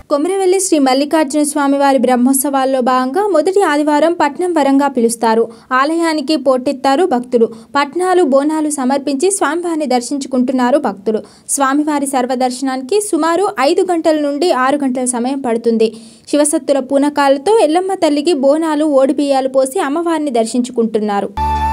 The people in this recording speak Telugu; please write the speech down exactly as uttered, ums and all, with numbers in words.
కొమరవెల్లి శ్రీ మల్లికార్జున స్వామివారి బ్రహ్మోత్సవాల్లో భాగంగా మొదటి ఆదివారం పట్నం వరంగా పిలుస్తారు. ఆలయానికి పోటెత్తారు భక్తులు. పట్నాలు బోనాలు సమర్పించి స్వామివారిని దర్శించుకుంటున్నారు భక్తులు. స్వామివారి సర్వదర్శనానికి సుమారు ఐదు గంటల నుండి ఆరు గంటల సమయం పడుతుంది. శివసత్తుల పూనకాలతో ఎల్లమ్మ తల్లికి బోనాలు ఓడిబియ్యాలు పోసి అమ్మవారిని దర్శించుకుంటున్నారు.